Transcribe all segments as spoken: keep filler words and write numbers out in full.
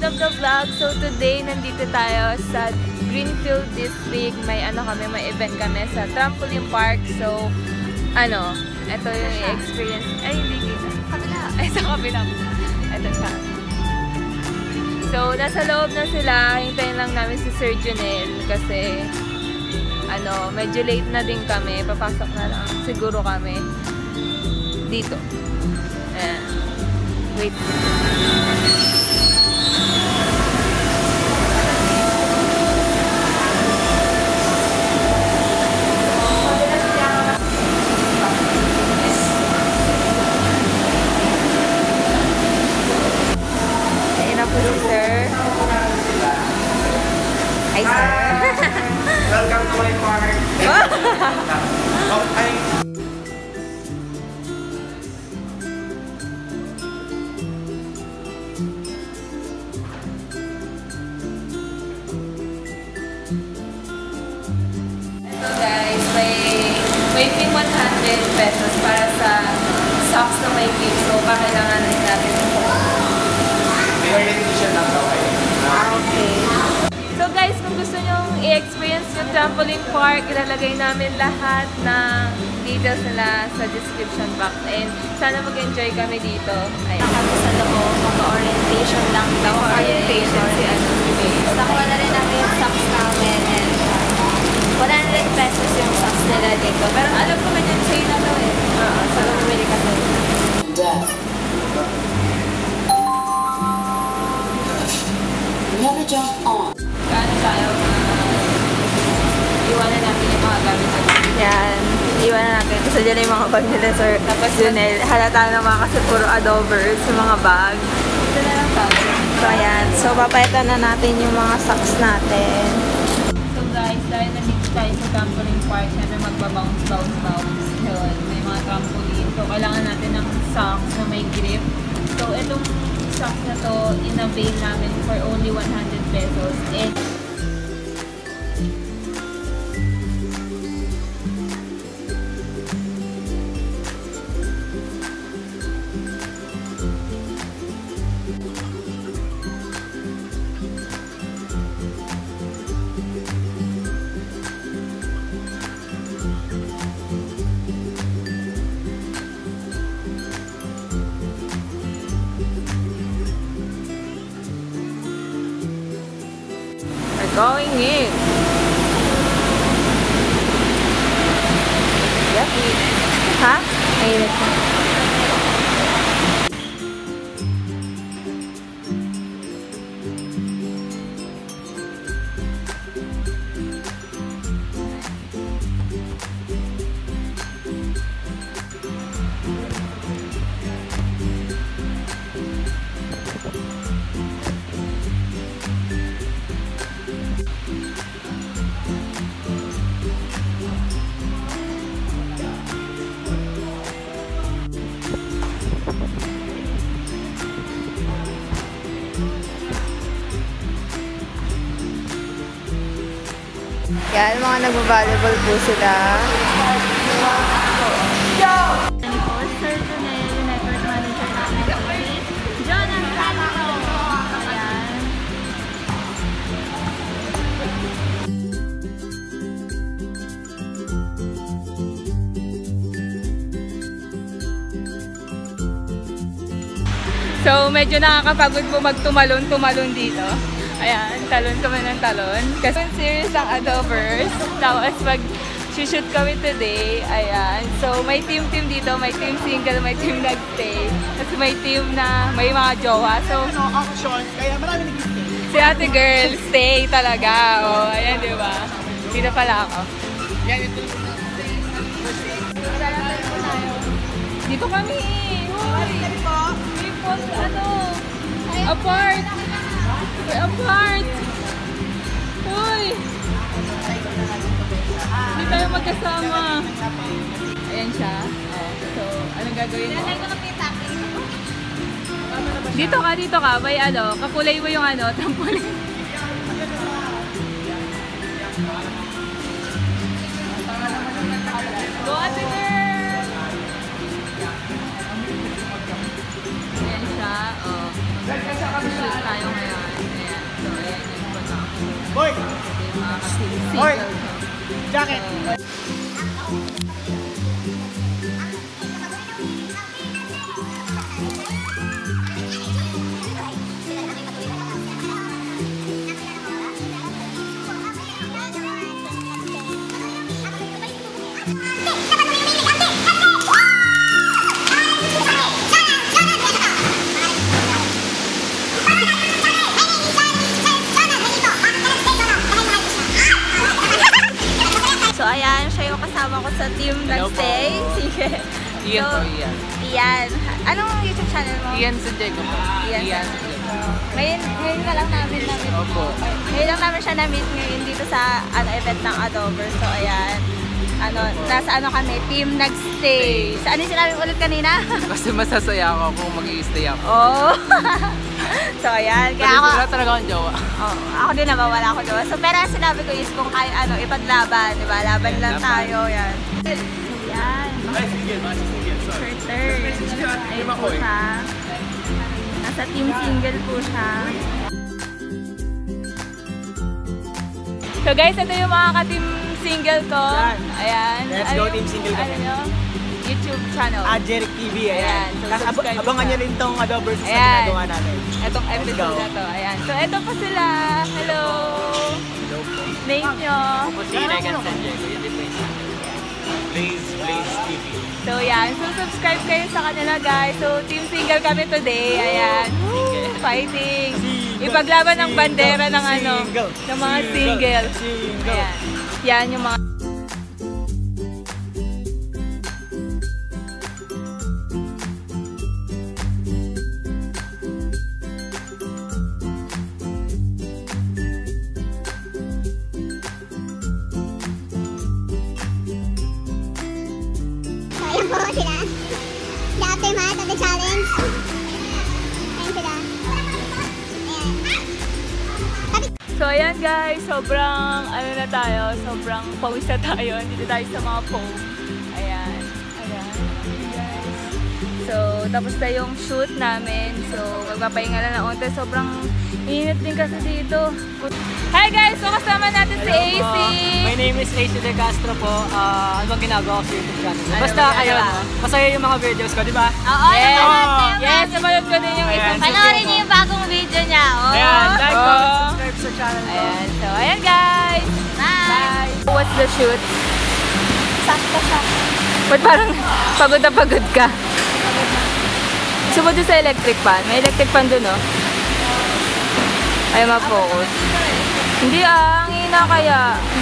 of the vlog. So today, nandito tayo sa Greenfield District. May ano kami, may event kami sa trampoline park. So, ano, ito yung experience. Ay, hindi dito. Kabila. Ay, sa kabila. Ito siya. So, nasa loob na sila. Hintayin lang namin si Sir Junel kasi ano, medyo late na din kami. Papasok na lang siguro kami dito. Ayan. Wait. Ayan na po si Sir. Hi, Sir. Welcome to my park. Okay. So guys, may may ping one hundred pesos para sa socks na may ping. So, kakailangan rin natin ito. May orientation lang daw kayo. Okay. So guys, kung gusto nyong i-experience yung trampoline park, ilalagay namin lahat ng details nila sa description box. And sana mag-enjoy kami dito. Ayan. Kami sa loob, mag-orientation lang. Orientation si ano. Nakuha na rin namin yung socks namin and one hundred pesos yung socks nila dito. Pero alam ko man yung chain na to eh. Oo, so bumili kasi. Never jump on. Gaano tayo uh, iwanan natin yung mga gamit sa bag. Yan, iwan na natin. Kasi dyan yung mga bag nila, sir. Tapos yun eh, halata naman kasi puro adobers yung mga bag. Ito na lang tayo. So ayan, so papayatan na natin yung mga socks natin. So guys, dahil nandito tayo sa trampoline park, sana magbabounce, bounce, bounce. Yun, may mga trampoline. So kailangan natin ng socks na may grip. So itong socks na to, in-avail namin for only one hundred pesos. And Going in. yeah, Ha? Mainit na. Yan, mga nagbo-volleyball po sila. Sir Junel, network manager namin. Jonathan Santo! Ayan. So, medyo nakakapagod po magtumalon-tumalon dito. Ayan, talon kami ng talon. Kasi serious ang adobers. Tapos pag shoot kami today, ayan. So, may team-team dito. May team single, may team nag-stay. Tapos may team na may mga jowa. So, No options, kaya marami nag-stay. si ate girl, stay talaga. O, ayan, di ba? Dito pala ako. Yan, ito yung Dito kami. Uy! Hindi po, ano, apart. We're apart. Uy! Hindi tayo magkasama. Ayan siya. Oh, so, anong gagawin mo? Dito ka, dito ka. May ano, kakulay mo yung ano, trampoline. Go, ate girl! Ayan siya. Oh. Shoot tayo ngayon. Hoy! single. Jacket! So, ayan, siya yung kasama ko sa team Hello Nagstay. po. Sige. Ian So, po, Ian. Ian. Anong YouTube channel mo? Ian Sandiego po. Ian Ian Sandiego. Sandiego. Ngayon, ngayon ka lang namin na-meet. Opo. Ngayon lang namin siya na-meet ngayon dito sa ano, event ng Adover. So, ayan. Ano, nasa ano kami, team Nagstay. So, ano yung sinabi mo ulit kanina? Kasi masasaya ako kung mag-i-stay ako. Oh. So, ayan. Kaya Kasi ako, wala talaga akong jowa. oh, ako din naman, wala ako doon. So, pero ang sinabi ko is kung kaya, ano, ipaglaban, di ba? Laban Ayan, lang laban. tayo, yan. Yan. Ay, sige, mas sige, sorry. Carter. Ayun po siya. Nasa team single po siya. So guys, ito yung mga ka-team single ko. Yan. Ayan. Let's Ano go, yung- team single Ano kami. nyo? YouTube channel. Ah, Jeric T V, ayan. Ayan, so Tapos ab- subscribe abangan ka. nyo rin tong Adobers sa Ayan. ginagawa natin. Itong Let's episode go. na to. Ayan. So ito po sila. Hello. Hello po. Name nyo. Ako si Regan Sandiego, yun din po yung Blaze, Blaze T V. So yan. So subscribe kayo sa kanila guys. So team single kami today. Ayan. Woo! Fighting. Single, Ipaglaban ng single, bandera ng ano. single, Ng mga single, single. single. Ayan. Yan yung mga So, ayun po sila. The aftermath of the challenge. Ayun sila. Ayan. So ayan guys, sobrang ano na tayo, sobrang pawis na tayo. Dito tayo sa mga foam. Ayan. Ayan. Guys. So, tapos na yung shoot namin. So, magpapahinga na ng onte. Sobrang init din kasi dito. Hi guys! So, kasama natin si A C. My name is A C De Castro po. Ah, ano bang ginagawa ko sa YouTube channel? Ano Basta ba ayun, ginagawa? masaya yung mga videos ko, di ba? Oo, Yes! napanood ko yung Yes! Napanood ko din yung Ayan. isang Panoorin niyo yung bagong video niya. Oh. Ayan, like, Oh. comment, subscribe sa channel ko. Ayan. So, ayan guys! Bye. Bye! What's the shoot? Sakto siya. Ba't parang pagod na pagod ka? Gusto mo dun sa electric fan? May electric fan dun, oh. Ay, ma-focus. Hindi ah, ang hina kaya.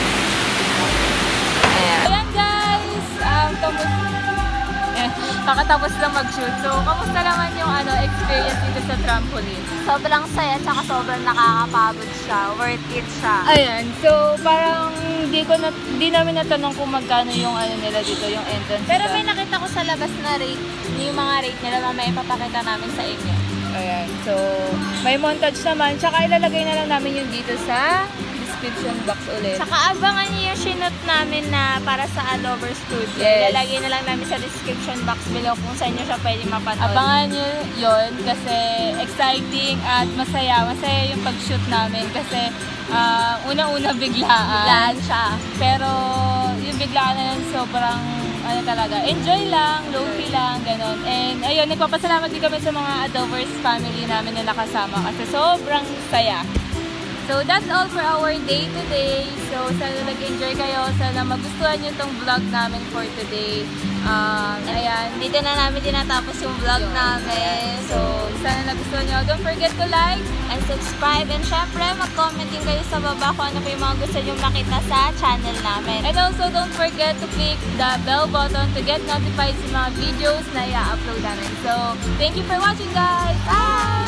Ayan. Ayan guys! Um, tapos, eh, kakatapos lang mag-shoot. So, kamusta naman yung ano, experience dito sa trampoline? Sobrang saya, tsaka sobrang nakakapagod siya. Worth it siya. Ayan, so parang di ko na, di namin natanong kung magkano yung ano nila dito, yung entrance Pero nila. may nakita ko sa labas na rate, yung mga rate nila, mamaya ipapakita namin sa inyo. Ayan, so may montage naman, tsaka ilalagay na lang namin yung dito sa description box ulit. Tsaka abangan niyo yung sinot namin na para sa Adover Studio. Yes. Ilalagay na lang namin sa description box below kung saan nyo siya pwede mapanood. Abangan nyo yun kasi exciting at masaya. Masaya yung pag-shoot namin kasi ah, una-una biglaan. Biglaan siya. Pero yung biglaan na yun sobrang ano talaga, enjoy lang, low-key lang, ganun. And ayun, nagpapasalamat din kami sa mga Adovers family namin na nakasama kasi sobrang saya. So that's all for our day today. So sana nag-enjoy kayo, sana magustuhan nyo itong vlog namin for today. Um, ayan, Dito na namin tinatapos yung vlog namin. so sana nagustuhan nyo. Don't forget to like, And subscribe. And syempre, mag-comment din kayo sa baba kung ano pa yung mga gusto nyo makita sa channel namin. and also don't forget to click the bell button to get notified sa mga videos na i-upload namin. So thank you for watching guys! Bye!